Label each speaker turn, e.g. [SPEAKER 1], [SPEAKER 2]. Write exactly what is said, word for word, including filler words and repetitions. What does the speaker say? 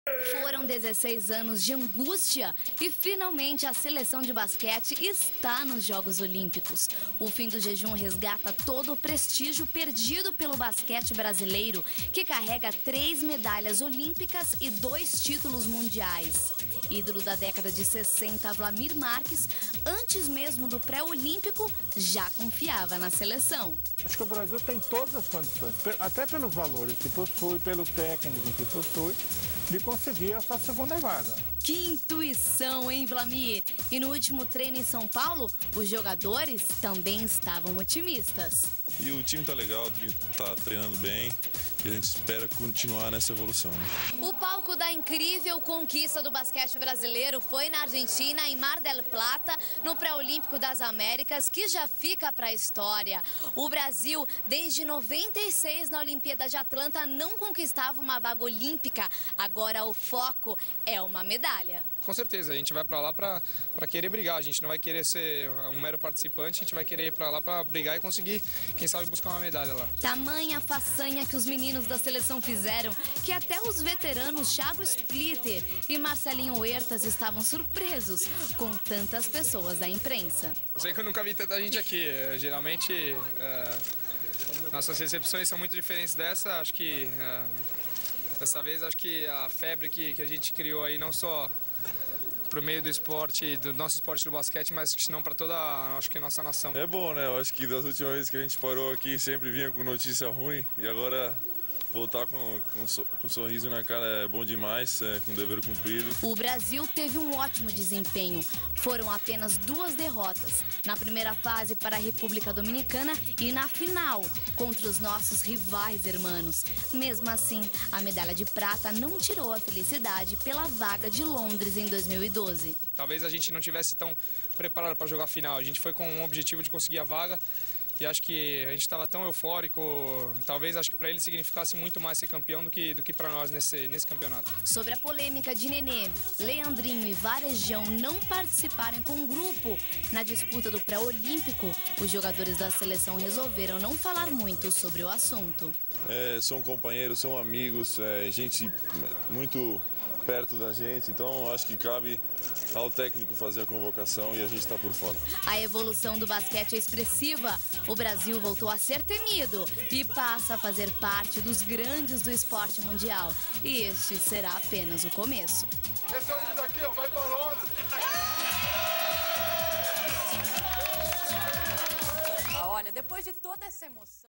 [SPEAKER 1] Foram dezesseis anos de angústia e finalmente a seleção de basquete está nos Jogos Olímpicos. O fim do jejum resgata todo o prestígio perdido pelo basquete brasileiro, que carrega três medalhas olímpicas e dois títulos mundiais. Ídolo da década de sessenta, Vlamir Marques, antes mesmo do pré-olímpico, já confiava na seleção.
[SPEAKER 2] Acho que o Brasil tem todas as condições, até pelos valores que possui, pelo técnico que possui, de conseguir essa segunda vaga.
[SPEAKER 1] Que intuição, hein, Vlamir? E no último treino em São Paulo, os jogadores também estavam otimistas.
[SPEAKER 3] E o time tá legal, tá treinando bem e a gente espera continuar nessa evolução.
[SPEAKER 1] O palco da incrível conquista do basquete brasileiro foi na Argentina, em Mar del Plata, no Pré-Olímpico das Américas, que já fica para a história. O Brasil, desde noventa e seis, na Olimpíada de Atlanta, não conquistava uma vaga olímpica. Agora o foco é uma medalha.
[SPEAKER 4] Com certeza, a gente vai para lá para querer brigar, a gente não vai querer ser um mero participante, a gente vai querer ir para lá para brigar e conseguir, quem sabe, buscar uma medalha lá.
[SPEAKER 1] Tamanha façanha que os meninos da seleção fizeram, que até os veteranos Thiago Splitter e Marcelinho Huertas estavam surpresos com tantas pessoas da imprensa.
[SPEAKER 4] Eu sei que eu nunca vi tanta gente aqui, geralmente é, nossas recepções são muito diferentes dessa, acho que é, dessa vez acho que a febre que, que a gente criou aí não só para o meio do esporte, do nosso esporte do basquete, mas não para toda, acho que, a nossa nação.
[SPEAKER 3] É bom, né? Eu acho que das últimas vezes que a gente parou aqui sempre vinha com notícia ruim e agora voltar com, com, com um sorriso na cara é bom demais, é, com dever cumprido.
[SPEAKER 1] O Brasil teve um ótimo desempenho. Foram apenas duas derrotas, na primeira fase para a República Dominicana e na final, contra os nossos rivais hermanos. Mesmo assim, a medalha de prata não tirou a felicidade pela vaga de Londres em dois mil e doze.
[SPEAKER 4] Talvez a gente não tivesse tão preparado para jogar a final, a gente foi com o objetivo de conseguir a vaga. E acho que a gente estava tão eufórico, talvez acho que para ele significasse muito mais ser campeão do que, do que para nós nesse, nesse campeonato.
[SPEAKER 1] Sobre a polêmica de Nenê, Leandrinho e Varejão não participarem com o grupo na disputa do pré-olímpico, os jogadores da seleção resolveram não falar muito sobre o assunto.
[SPEAKER 3] É, são companheiros, são amigos, é, gente muito perto da gente, então acho que cabe ao técnico fazer a convocação e a gente está por fora.
[SPEAKER 1] A evolução do basquete é expressiva. O Brasil voltou a ser temido e passa a fazer parte dos grandes do esporte mundial. E este será apenas o começo.
[SPEAKER 5] Esse ônibus aqui, ó, vai para Londres.
[SPEAKER 6] Olha, depois de toda essa emoção...